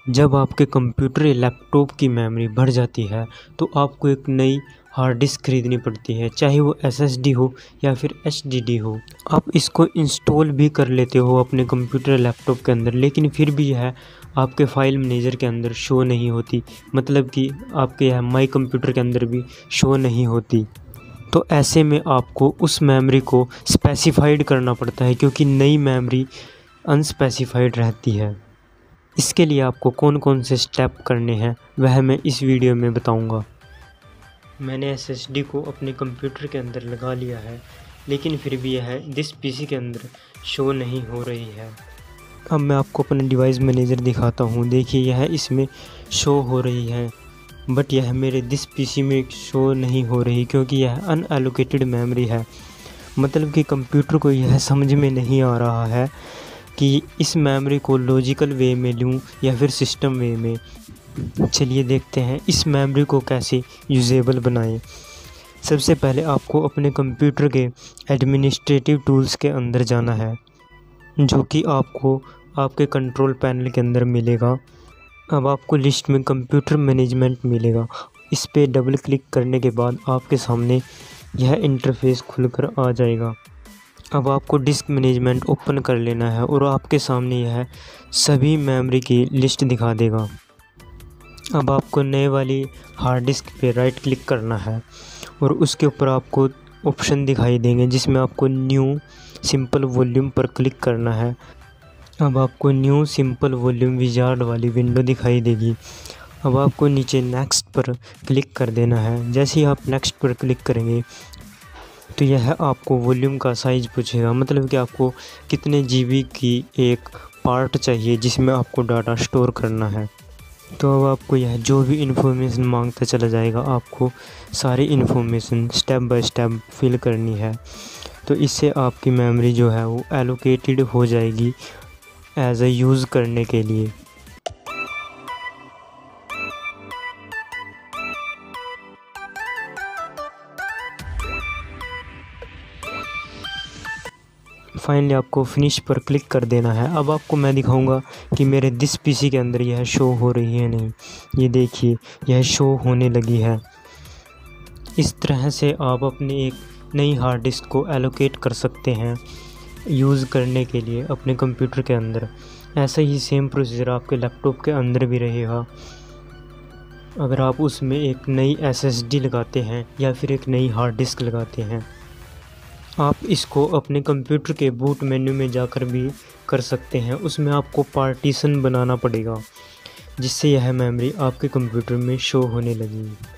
जब आपके कंप्यूटर या लैपटॉप की मेमोरी भर जाती है तो आपको एक नई हार्ड डिस्क खरीदनी पड़ती है, चाहे वो एसएसडी हो या फिर एचडीडी हो। आप इसको इंस्टॉल भी कर लेते हो अपने कंप्यूटर लैपटॉप के अंदर, लेकिन फिर भी यह आपके फाइल मैनेजर के अंदर शो नहीं होती, मतलब कि आपके यह माई कंप्यूटर के अंदर भी शो नहीं होती। तो ऐसे में आपको उस मेमोरी को स्पेसिफाइड करना पड़ता है, क्योंकि नई मेमोरी अनस्पेसिफाइड रहती है। इसके लिए आपको कौन कौन से स्टेप करने हैं वह मैं इस वीडियो में बताऊंगा। मैंने एसएसडी को अपने कंप्यूटर के अंदर लगा लिया है, लेकिन फिर भी यह दिस पीसी के अंदर शो नहीं हो रही है। अब मैं आपको अपना डिवाइस मैनेजर दिखाता हूँ। देखिए, यह इसमें शो हो रही है, बट यह मेरे दिस पीसी में शो नहीं हो रही, क्योंकि यह अनएलोकेटेड मेमोरी है। मतलब कि कंप्यूटर को यह समझ में नहीं आ रहा है कि इस मेमोरी को लॉजिकल वे में लूँ या फिर सिस्टम वे में। चलिए देखते हैं इस मेमोरी को कैसे यूजेबल बनाएं। सबसे पहले आपको अपने कंप्यूटर के एडमिनिस्ट्रेटिव टूल्स के अंदर जाना है, जो कि आपको आपके कंट्रोल पैनल के अंदर मिलेगा। अब आपको लिस्ट में कंप्यूटर मैनेजमेंट मिलेगा। इस पर डबल क्लिक करने के बाद आपके सामने यह इंटरफेस खुलकर आ जाएगा। अब आपको डिस्क मैनेजमेंट ओपन कर लेना है और आपके सामने यह सभी मेमोरी की लिस्ट दिखा देगा। अब आपको नए वाली हार्ड डिस्क पे राइट क्लिक करना है और उसके ऊपर आपको ऑप्शन दिखाई देंगे, जिसमें आपको न्यू सिंपल वॉल्यूम पर क्लिक करना है। अब आपको न्यू सिंपल वॉल्यूम विजार्ड वाली विंडो दिखाई देगी। अब आपको नीचे नेक्स्ट पर क्लिक कर देना है। जैसे ही आप नेक्स्ट पर क्लिक करेंगे तो यह आपको वॉल्यूम का साइज़ पूछेगा, मतलब कि आपको कितने जीबी की एक पार्ट चाहिए जिसमें आपको डाटा स्टोर करना है। तो अब आपको यह जो भी इन्फॉर्मेशन मांगता चला जाएगा, आपको सारी information step by step fill करनी है। तो इससे आपकी मेमोरी जो है वो एलोकेटेड हो जाएगी एज अ यूज़ करने के लिए। फाइनली आपको फिनिश पर क्लिक कर देना है। अब आपको मैं दिखाऊंगा कि मेरे दिस पीसी के अंदर यह शो हो रही है नहीं। ये देखिए, यह शो होने लगी है। इस तरह से आप अपनी एक नई हार्ड डिस्क को एलोकेट कर सकते हैं यूज़ करने के लिए अपने कंप्यूटर के अंदर। ऐसा ही सेम प्रोसीजर आपके लैपटॉप के अंदर भी रहेगा। अगर आप उसमें एक नई एसएसडी लगाते हैं या फिर एक नई हार्ड डिस्क लगाते हैं, आप इसको अपने कंप्यूटर के बूट मेन्यू में जाकर भी कर सकते हैं। उसमें आपको पार्टीशन बनाना पड़ेगा, जिससे यह मेमोरी आपके कंप्यूटर में शो होने लगेगी।